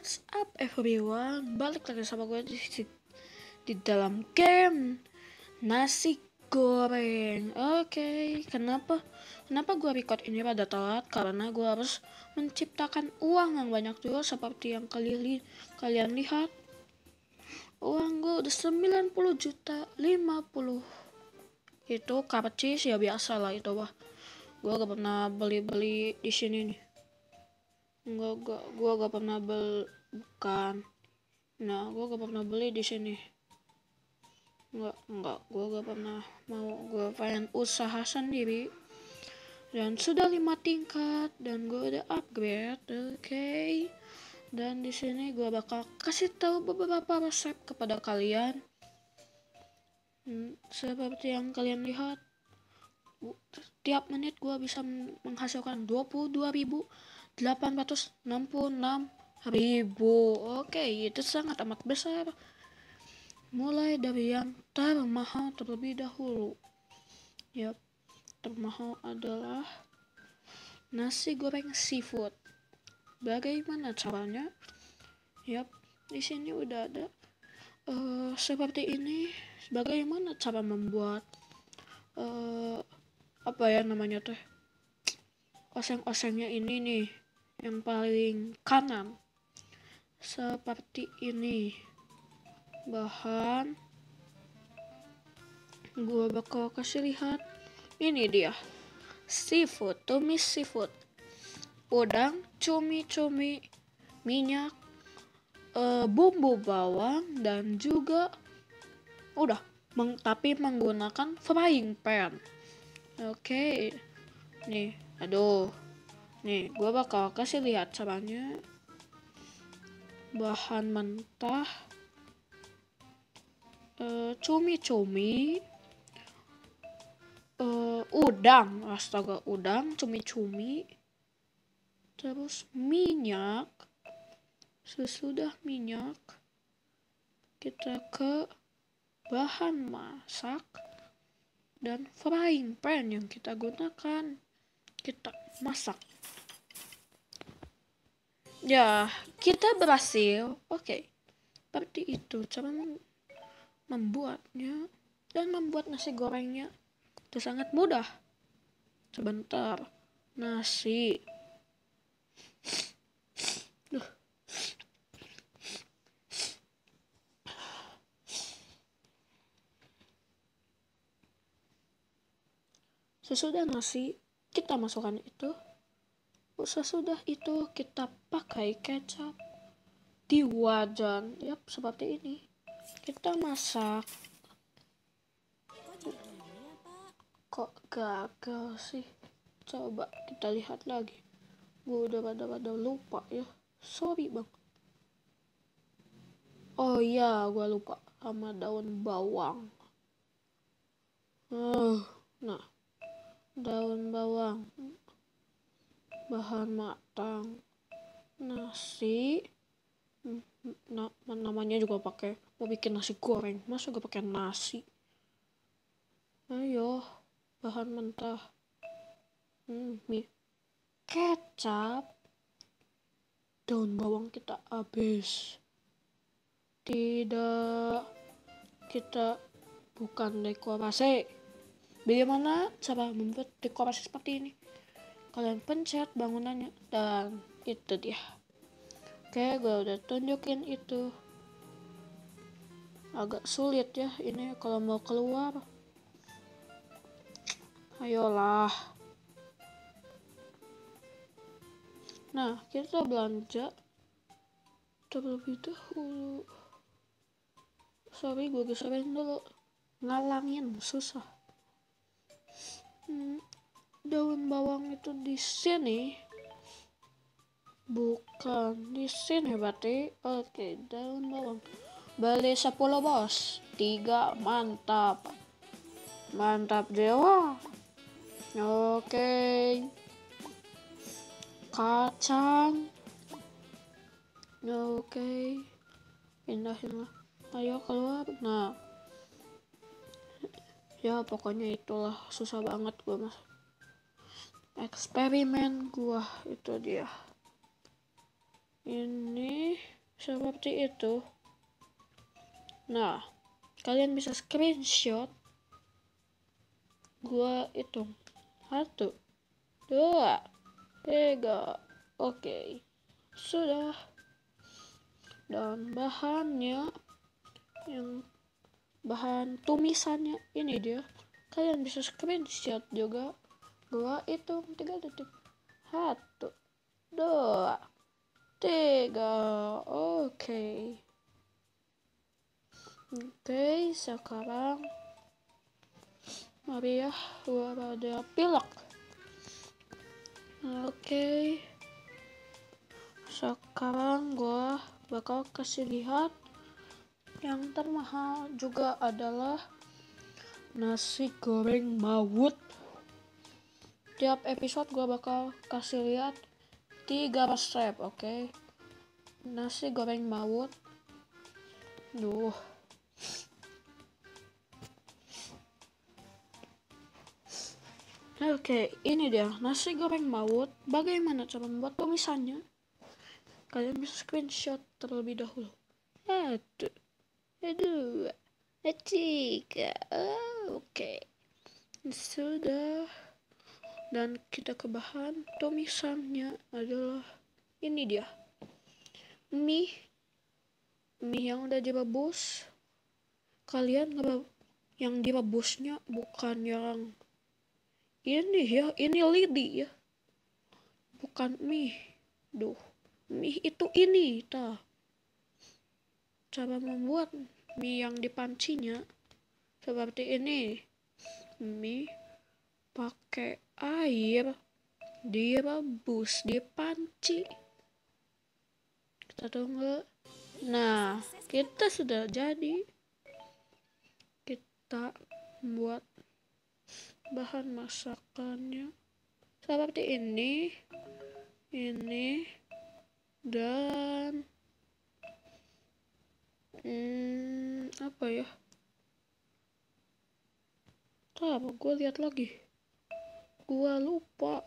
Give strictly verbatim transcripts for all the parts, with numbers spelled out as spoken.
What's up everyone? Balik lagi sama gue di, di dalam game nasi goreng. Oke, okay. kenapa? Kenapa gue record ini pada telat? Karena gue harus menciptakan uang yang banyak juga seperti yang kalian kalian lihat. Uang gue udah sembilan puluh juta lima puluh. Itu karcis ya biasa lah itu wah. Gue gak pernah beli-beli di sini nih. Enggak, enggak, gue gak pernah beli, bukan. Nah, gue gak pernah beli di sini. Enggak, enggak, gue gak pernah mau. Gue pengen usaha sendiri. Dan sudah lima tingkat dan gue udah upgrade, oke. Okay. Dan di sini gue bakal kasih tahu beberapa resep kepada kalian. Hmm, seperti yang kalian lihat, tiap menit gue bisa menghasilkan dua puluh dua ribu delapan ratus enam puluh enam ribu. Oke, itu sangat amat besar. Mulai dari yang termahal terlebih dahulu. Yap, termahal adalah nasi goreng seafood. Bagaimana caranya? Yap, di sini udah ada uh, seperti ini. Bagaimana cara membuat uh, apa ya namanya teh? Oseng-osengnya ini nih. Yang paling kanan seperti ini. Bahan gue bakal kasih lihat. Ini dia seafood, tumis seafood, udang, cumi-cumi, minyak, e, bumbu bawang, dan juga udah meng, tapi menggunakan frying pan. Oke, nih aduh nih gue bakal kasih lihat caranya. Bahan mentah, uh, cumi-cumi, uh, udang, astaga udang, cumi-cumi, terus minyak. Sesudah minyak kita ke bahan masak dan frying pan yang kita gunakan. Kita masak. Ya, kita berhasil. Oke, okay. Seperti itu cara membuatnya. Dan membuat nasi gorengnya itu sangat mudah. Sebentar, nasi. Duh. Sesudah nasi kita masukkan itu. Sesudah itu kita pakai kecap di wajan, yap seperti ini. Kita masak. Kok gagal sih? Coba kita lihat lagi. Gue udah pada-pada lupa ya. Sorry bang. Oh iya, gue lupa sama daun bawang. Uh, nah, daun bawang. Bahan matang, nasi, nah, namanya juga pakai mau bikin nasi goreng, masa gak pakai nasi? Ayo, bahan mentah, hmm, mie, kecap, daun bawang kita habis. Tidak, kita bukan dekorasi. Bagaimana cara membuat dekorasi seperti ini? Kalian pencet bangunannya dan itu dia. Oke, gue udah tunjukin itu. Agak sulit ya ini kalau mau keluar. Ayolah. Nah, kita belanja terlebih dahulu. Sorry, gue geserin dulu. Ngalangin susah. Hmm. Daun bawang itu di sini, bukan di sini berarti. Oke, daun bawang beli sepuluh bos, tiga mantap, mantap dewa. Oke, kacang, oke, pindahin lah, ayo keluar. Nah, ya pokoknya itulah susah banget gue mas. Eksperimen gua itu dia. Ini seperti itu. Nah, kalian bisa screenshot. Gua hitung satu, dua, tiga. Oke, sudah. Dan bahannya, yang bahan tumisannya ini dia. Kalian bisa screenshot juga. Gua hitung tiga detik. Satu, dua, tiga. Oke. Oke, sekarang mari ya, gua pada pilek. Oke. Sekarang gua bakal kasih lihat yang termahal juga adalah nasi goreng Mawut. Tiap episode gua bakal kasih lihat tiga resep, oke? Okay? Nasi goreng Mawut. Duh. Oke, okay, ini dia nasi goreng Mawut. Bagaimana cara membuat tumisannya? Kalian bisa screenshot terlebih dahulu. Satu, dua, tiga. Oh, oke. Okay. Sudah. Dan kita ke bahan tumisannya adalah ini dia. Mie. Mie yang udah direbus. Kalian yang direbusnya bukan yang ini ya, ini lidi ya. Bukan mie. Duh. Mie itu ini, tah. Cara membuat mie yang dipancinya seperti ini. Mie pakai air direbus, dipanci. Kita tunggu. Nah, kita sudah jadi. Kita buat bahan masakannya seperti ini, ini, dan hmm, apa ya? Tar, gue lihat lagi. Gue lupa.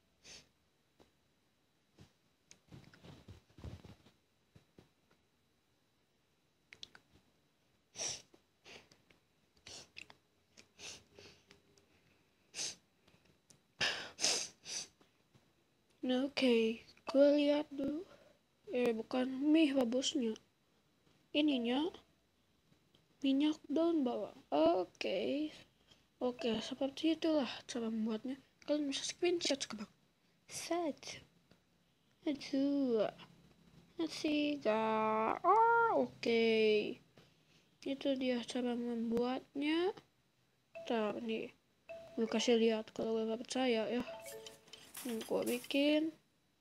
Nah, oke, okay. Gue lihat dulu. Eh, bukan mie rebusnya. Ininya minyak daun bawang. Oke. Okay. Oke, okay, seperti itulah cara membuatnya. Kalian bisa screenshot ke bawah. Satu, dua, tiga. Oh, oke. Okay. Itu dia cara membuatnya. Ntar nih, gue kasih lihat kalau gue gak percaya ya. Nih, gue bikin.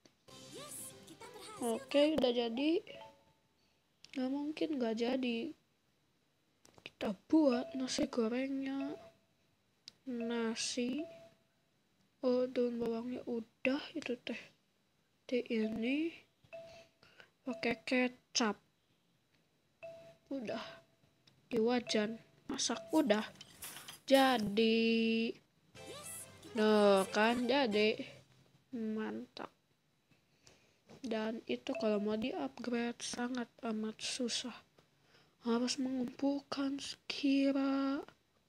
Oke, udah jadi. Gak mungkin gak jadi. Kita buat nasi gorengnya. Nasi. Oh, daun bawangnya udah itu teh. Di ini pakai kecap. Udah. Di wajan masak udah. Jadi. Nah, kan jadi. Mantap. Dan itu kalau mau di-upgrade sangat amat susah. Harus mengumpulkan sekira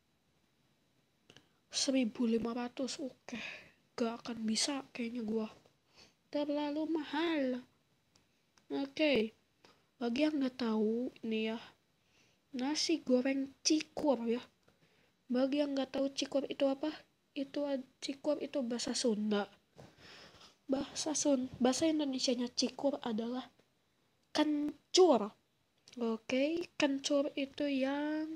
seribu lima ratus. Oke, gak akan bisa kayaknya gua. Terlalu mahal. Oke, bagi yang gak tahu ini ya, nasi goreng cikur ya. Bagi yang gak tahu cikur itu apa? Itu cikur itu bahasa Sunda. Bahasa Sun, bahasa Indonesianya cikur adalah kencur. Oke, kencur itu yang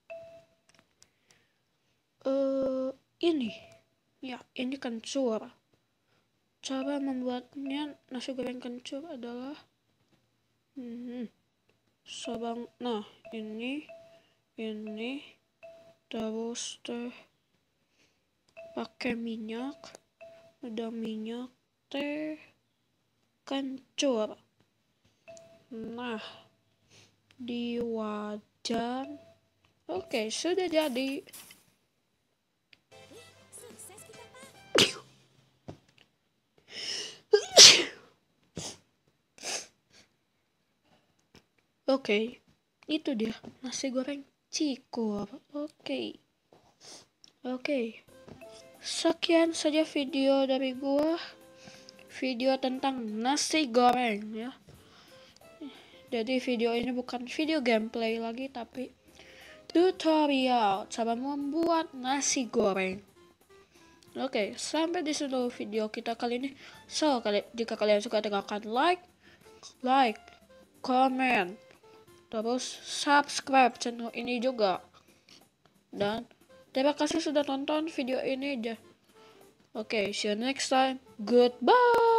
uh, ini. Ya, ini kencur. Cara membuatnya nasi goreng kencur adalah hmm, sabang. Nah, ini ini terus teh pakai minyak. Udah minyak teh kencur. Nah, di wajan. Oke, sudah jadi. Oke, itu dia nasi goreng cikur. Oke, oke. Sekian saja video dari gua, video tentang nasi goreng ya. Jadi video ini bukan video gameplay lagi, tapi tutorial cara membuat nasi goreng. Oke, sampai di situ video kita kali ini. So, kali, jika kalian suka, tinggalkan like, like, comment, terus subscribe channel ini juga. Dan terima kasih sudah tonton video ini aja. Oke, see you next time. Goodbye.